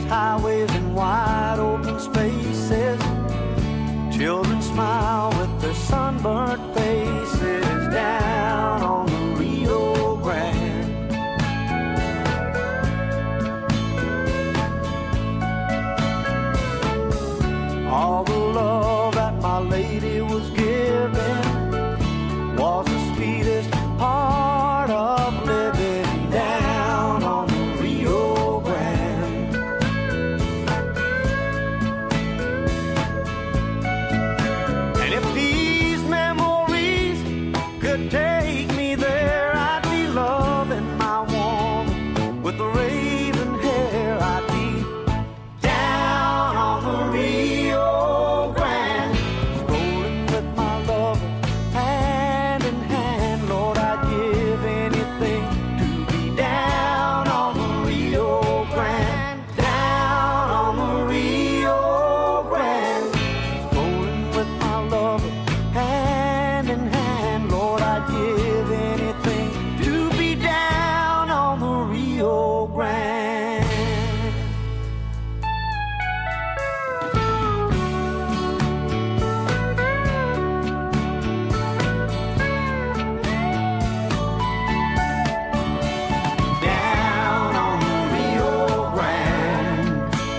highways and wide open spaces. Children smile with their sunburnt faces down on the Rio Grande. All the love that my lady was giving was the sweetest part of living down on the Rio Grande. And if these memories could take me there, I'd be loving my woman with the raven hair. I'd be down on the Rio Grande, strolling with my lover hand in hand. Lord, I'd give anything to be down on the Rio Grande, down on the Rio Grande, strolling with my lover hand in hand. Lord, I'd give anything to be down on the Rio Grande. Down on the Rio Grande.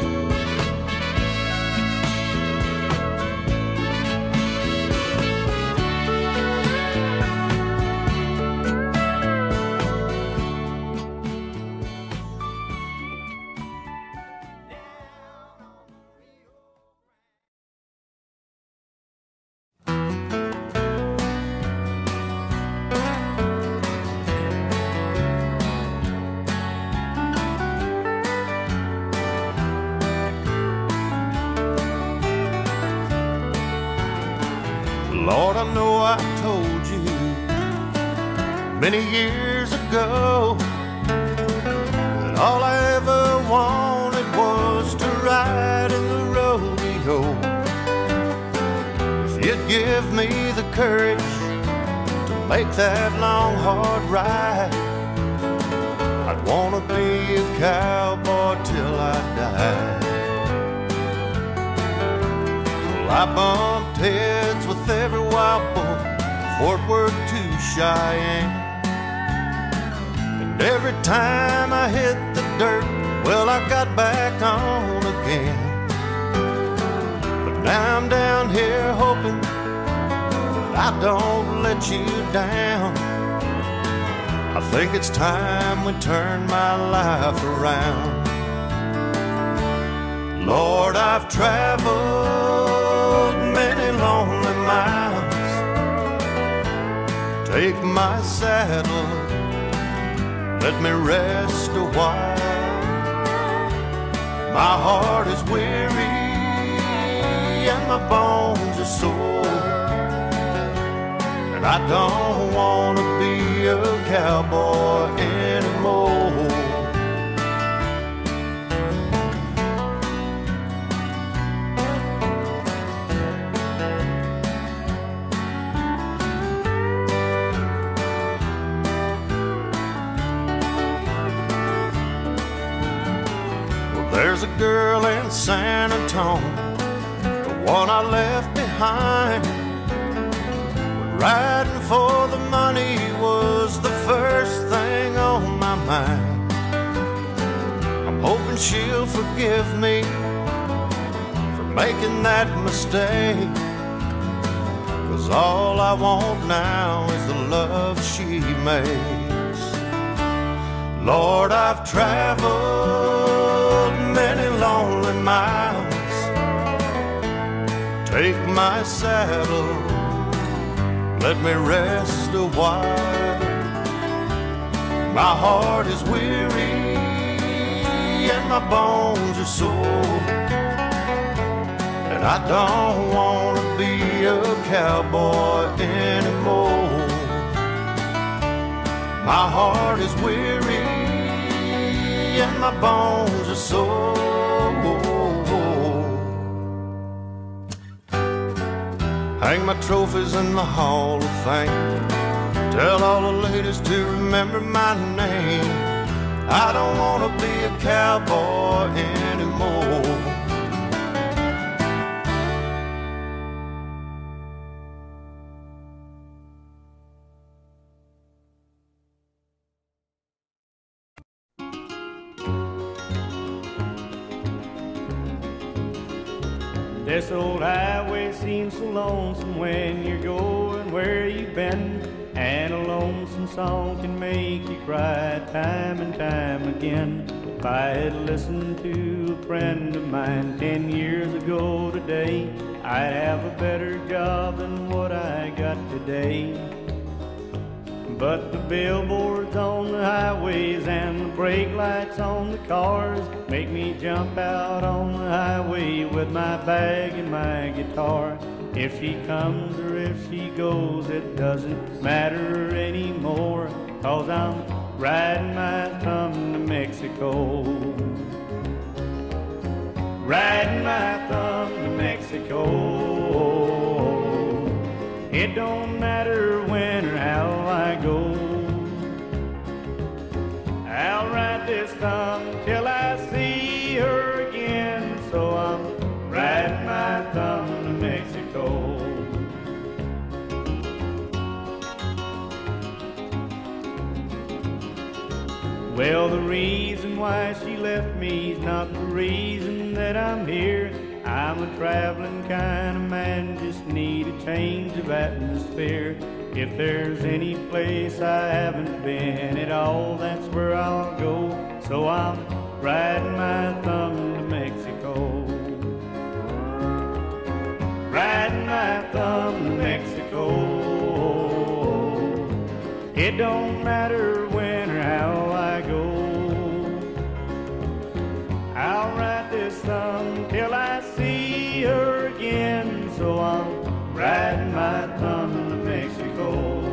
Lord, I know I told you many years ago that all I ever wanted was to ride in the rodeo. If you'd give me the courage to make that long, hard ride, I'd want to be a cowboy till I die. Well, I bumped heads with every wild bull, Fort Worth to Cheyenne. And every time I hit the dirt, well, I got back on again. But now I'm down here hoping that I don't let you down. I think it's time we turn my life around. Lord, I've traveled many lonely miles. Take my saddle, let me rest a while. My heart is weary and my bones are sore, and I don't want to be a cowboy anymore. There's a girl in San Antonio, the one I left behind. When riding for the money was the first thing on my mind. I'm hoping she'll forgive me for making that mistake, 'cause all I want now is the love she makes. Lord, I've traveled many lonely miles. Take my saddle, let me rest a while. My heart is weary and my bones are sore, and I don't want to be a cowboy anymore. My heart is weary and my bones are sore. Hang my trophies in the Hall of Fame. Tell all the ladies to remember my name. I don't want to be a cowboy anymore. This old highway seems so lonesome when you're going where you've been, and a lonesome song can make you cry time and time again. If I had listened to a friend of mine 10 years ago today, I'd have a better job than what I got today. But the billboards on the highways and the brake lights on the cars make me jump out on the highway with my bag and my guitar. If she comes or if she goes, it doesn't matter anymore, 'cause I'm riding my thumb to Mexico. Riding my thumb to Mexico. It don't matter when or how I go. I'll ride this thumb till I see her again. So I'm riding my thumb to Mexico. Well, the reason why she left me is not the reason that I'm here. I'm a traveling kind of man, just need a change of atmosphere. If there's any place I haven't been at all, that's where I'll go. So I'm riding my thumb to Mexico. Riding my thumb to Mexico. It don't matter when or how I go. I'll ride this thumb till I see her again. So I'm riding my thumb to Mexico.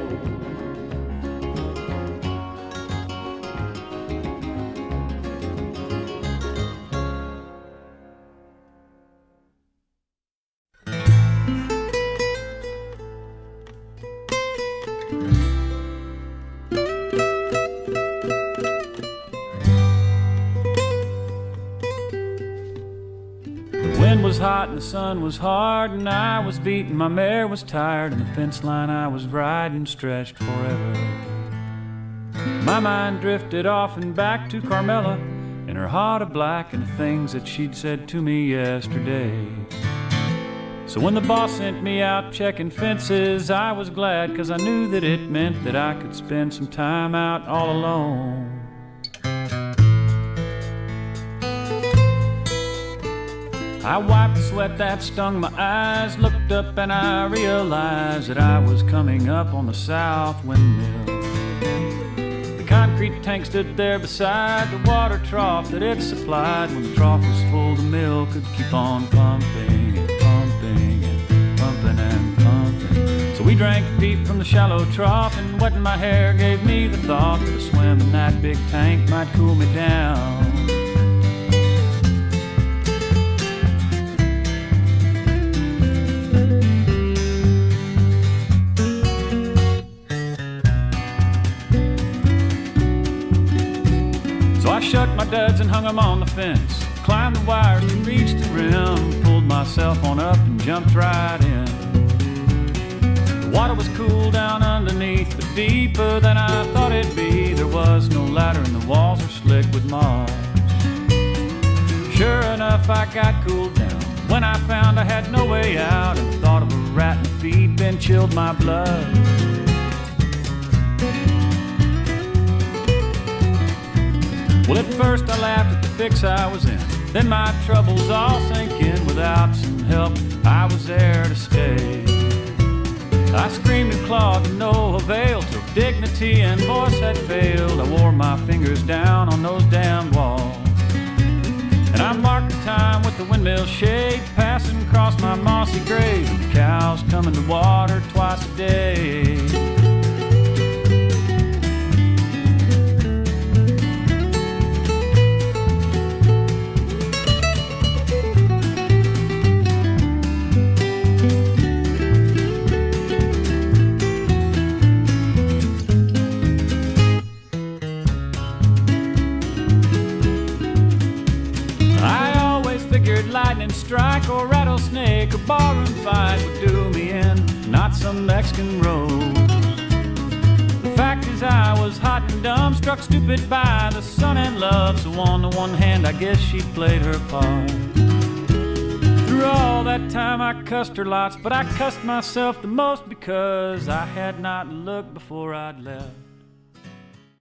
Was hot and the sun was hard and I was beaten, my mare was tired and the fence line I was riding stretched forever. My mind drifted off and back to Carmela in her heart of black and the things that she'd said to me yesterday. So when the boss sent me out checking fences, I was glad, 'cause I knew that it meant that I could spend some time out all alone. I wiped the sweat that stung my eyes, looked up and I realized that I was coming up on the south windmill. The concrete tank stood there beside the water trough that it supplied. When the trough was full, the mill could keep on pumping and pumping and pumping and pumping. So we drank deep from the shallow trough, and wetting my hair gave me the thought that a swim in that big tank might cool me down. I shut my duds and hung them on the fence, climbed the wires to reach the rim, pulled myself on up and jumped right in. The water was cool down underneath, but deeper than I thought it'd be. There was no ladder and the walls were slick with moss. Sure enough, I got cooled down when I found I had no way out, and the thought of a rat in the feed bin chilled my blood. Well, at first I laughed at the fix I was in, then my troubles all sank in. Without some help, I was there to stay. I screamed and clawed to no avail, till dignity and voice had failed. I wore my fingers down on those damn walls, and I marked the time with the windmill shade passing across my mossy grave, and the cows coming to water twice a day. Lightning strike or rattlesnake or barroom fight would do me in, not some Mexican rose. The fact is I was hot and dumb, struck stupid by the sun and love. So on the one hand, I guess she played her part. Through all that time I cussed her lots, but I cussed myself the most because I had not looked before I'd left.